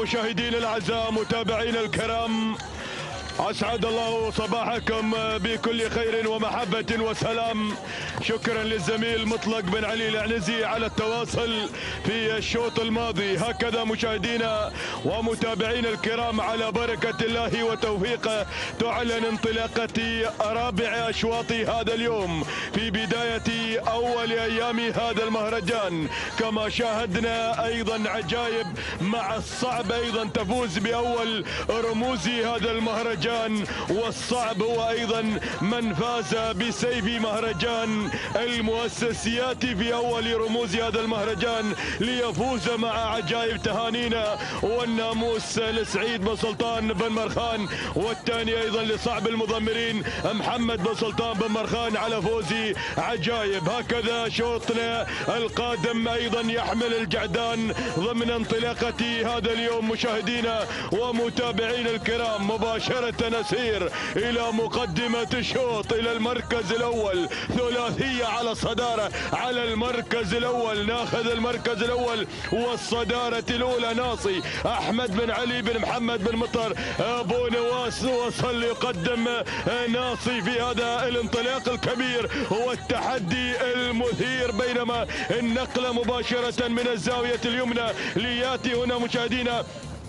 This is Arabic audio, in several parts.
مشاهدينا الاعزاء متابعينا الكرام، اسعد الله صباحكم بكل خير ومحبه وسلام. شكرا للزميل مطلق بن علي العنزي على التواصل في الشوط الماضي. هكذا مشاهدينا ومتابعينا الكرام على بركه الله وتوفيقه تعلن انطلاقه رابع اشواط هذا اليوم في بدايه اول ايام هذا المهرجان. كما شاهدنا ايضا عجائب مع الصعب ايضا تفوز باول رموز هذا المهرجان، والصعب هو ايضا من فاز بسيف مهرجان المؤسسيات في اول رموز هذا المهرجان ليفوز مع عجائب. تهانينا والناموس لسعيد بن سلطان بن مرخان، والثاني ايضا لصعب المضمرين محمد بن سلطان بن مرخان على فوز عجائب. هكذا شوطنا القادم ايضا يحمل الجعدان ضمن انطلاقه هذا اليوم. مشاهدينا ومتابعينا الكرام مباشره نسير الى مقدمة الشوط الى المركز الاول، ثلاثية على الصدارة على المركز الاول. ناخذ المركز الاول والصدارة الاولى ناصي احمد بن علي بن محمد بن مطر ابو نواس، وصل يقدم ناصي في هذا الانطلاق الكبير والتحدي المثير، بينما النقلة مباشرة من الزاوية اليمنى لياتي هنا مشاهدينا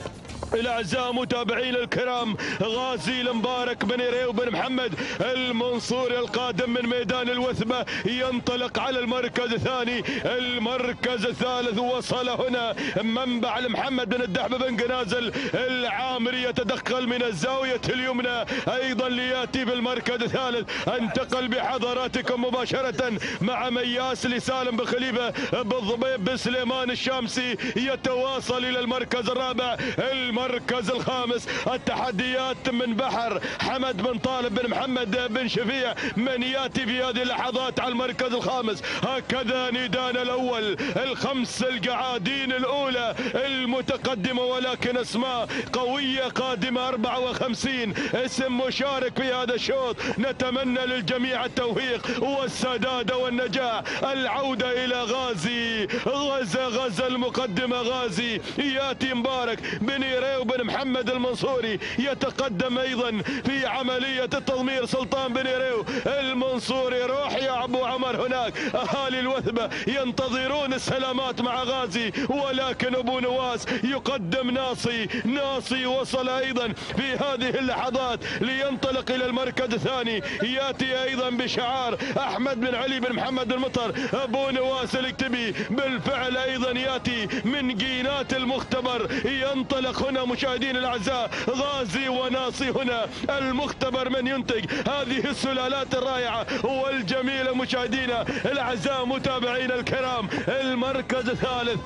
الاعزاء متابعين الكرام غازي المبارك بن ريو بن محمد المنصوري القادم من ميدان الوثبه، ينطلق على المركز الثاني. المركز الثالث وصل هنا منبع محمد بن الدحبه بن قنازل العامري، يتدخل من الزاويه اليمنى ايضا لياتي بالمركز الثالث. انتقل بحضراتكم مباشره مع مياس لسالم بن خليفه بالضبيب بسليمان الشامسي، يتواصل الى المركز الرابع. المركز الخامس التحديات من بحر حمد بن طالب بن محمد بن شفيع من ياتي في هذه اللحظات على المركز الخامس. هكذا ندانا الاول، الخمس القعادين الاولى المتقدمه، ولكن اسماء قويه قادمه 54 اسم مشارك في هذا الشوط. نتمنى للجميع التوفيق والسداد والنجاح. العوده الى غازي، غزا المقدمه غازي، ياتي مبارك بن ريو بن محمد المنصوري يتقدم ايضا في عمليه التضمير. سلطان بن ريو المنصوري، روح يا ابو عمر هناك. اهالي الوثبه ينتظرون السلامات مع غازي، ولكن ابو نواس يقدم ناصي وصل ايضا في هذه اللحظات لينطلق الى المركز الثاني. ياتي ايضا بشعار احمد بن علي بن محمد بن مطر ابو نواس الاكتبي، بالفعل ايضا ياتي من جينات المختبر. ينطلق هنا مشاهدين الاعزاء غازي وناصي، هنا المختبر من ينتج هذه السلالات الرائعه والجميله. مشاهدينا الاعزاء متابعينا الكرام المركز الثالث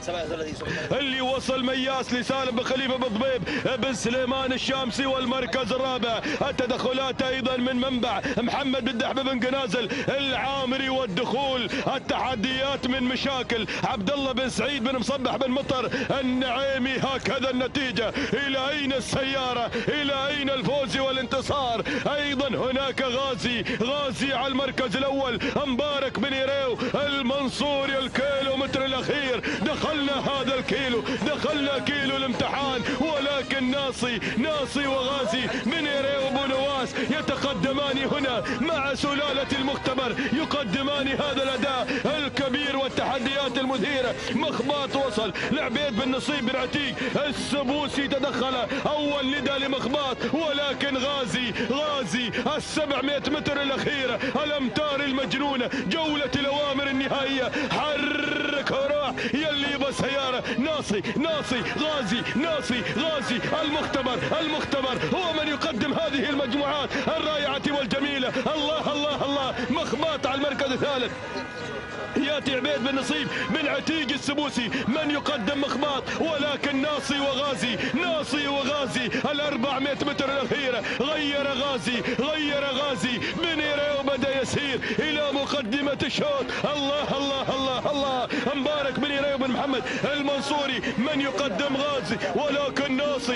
اللي وصل مياس لسالم بن خليفه بالضبيب بن سليمان الشامسي، والمركز الرابع التدخلات ايضا من منبع محمد بن دحبه بن قنازل العامري، والدخول التحديات من مشاكل عبد الله بن سعيد بن مصبح بن مطر النعيمي. هكذا النتيجه، الى اين السياره، الى اين الفوز والانتصار. ايضا هناك غازي على المركز الاول، مبارك بن ريو المنصوري الكيلومتر الاخير. دخلنا هذا الكيلو، دخلنا كيلو الامتحان، ولكن ناصي وغازي بن ريو وابو نواس يتقدمان هنا مع سلالة المختبر، يقدمان هذا الاداء الكبير والتحديات المثيرة. مخباط وصل لعبيد بن نصيب بن عتيق السبوسي، تدخل اول ندى لمخباط، ولكن غازي 700 متر الاخيرة، الامتار المجنونة، جولة الاوامر النهائية. حرك روح يلي يبغى سيارة. ناصي غازي المختبر هو من يقدم هذه المجموعات الرائعة والجميلة. الله مخباط على المركز الثالث. ياتي عبيد بن نصيب بن عتيق السبوسي من يقدم مخباط، ولكن ناصي وغازي 400 متر الاخيره. غير غازي بن ريو بدا يسير الى مقدمه الشوط. الله مبارك بن ريو بن محمد المنصوري من يقدم غازي، ولكن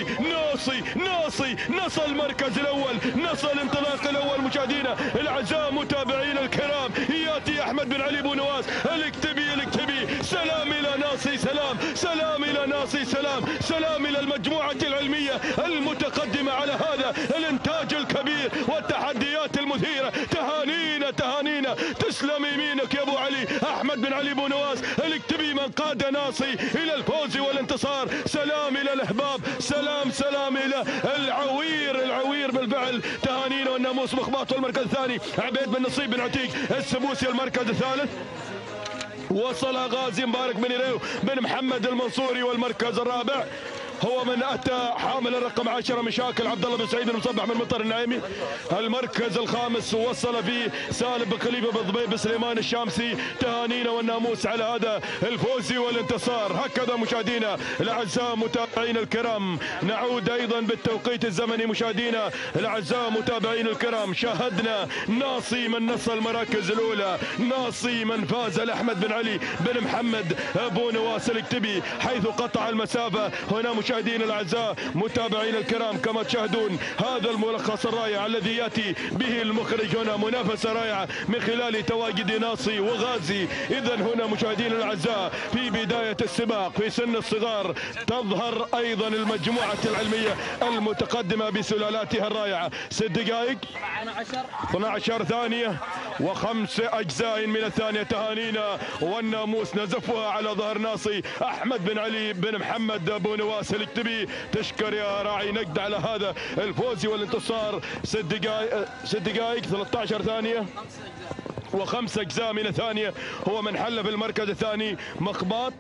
ناصي نصل المركز الاول، نصل الانطلاق الاول. مشاهدينا الاعزاء متابعينا الكرام، ياتي احمد بن علي بن نواس الاكتبي. سلام الى ناصي، سلام سلام إلى ناصي، سلام إلى المجموعة العلمية المتقدمة على هذا الإنتاج الكبير والتحديات المثيرة. تهانينا تسلم يمينك يا أبو علي. أحمد بن علي بو نواس الاكتبي من قاد ناصي إلى الفوز والانتصار. سلام إلى الأحباب، سلام إلى العوير بالفعل. تهانينا والناموس مخباط. والمركز الثاني عبيد بن نصيب بن عتيق السبوسي. المركز الثالث وصل غازي مبارك بن ريو بن محمد المنصوري. والمركز الرابع هو من اتى حامل الرقم 10 مشاكل عبد الله بن سعيد المصبح من مطر النعيمي. المركز الخامس وصل فيه سالم بن خليفه بن ضبيب سليمان الشامسي. تهانينا والناموس على هذا الفوز والانتصار. هكذا مشاهدينا الاعزاء متابعينا الكرام، نعود ايضا بالتوقيت الزمني مشاهدينا الاعزاء متابعينا الكرام. شاهدنا ناصي من نص المراكز الاولى، ناصي من فاز لاحمد بن علي بن محمد ابو نواس الاكتبي حيث قطع المسافه. هنا مشاهدينا الاعزاء متابعينا الكرام كما تشاهدون هذا الملخص الرائع الذي ياتي به المخرج. هنا منافسه رائعه من خلال تواجد ناصي وغازي. اذا هنا مشاهدينا الاعزاء في بدايه السباق في سن الصغار تظهر ايضا المجموعه العلميه المتقدمه بسلالاتها الرائعه. 6 دقائق 12 ثانيه و5 اجزاء من الثانيه. تهانينا والناموس نزفها على ظهر ناصي احمد بن علي بن محمد ابو نواس الاكتبي. تشكر يا راعي نقد على هذا الفوز والانتصار. 6 دقائق 13 ثانيه و5 اجزاء من الثانيه. هو من حل في المركز الثاني مخباط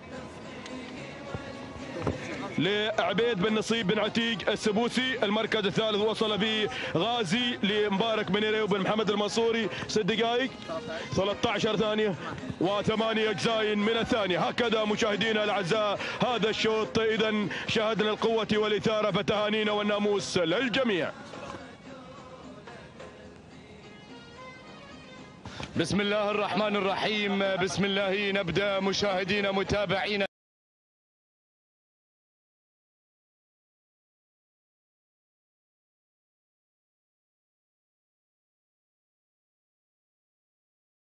لعبيد بن نصيب بن عتيق السبوسي. المركز الثالث وصل به غازي لمبارك بن ريو بن محمد المنصوري. 6 دقائق 13 ثانية و8 أجزاء من الثانية. هكذا مشاهدينا الأعزاء هذا الشوط. إذا شاهدنا القوة والإثارة، فتهانينا والناموس للجميع. بسم الله الرحمن الرحيم. بسم الله نبدأ مشاهدينا متابعينا.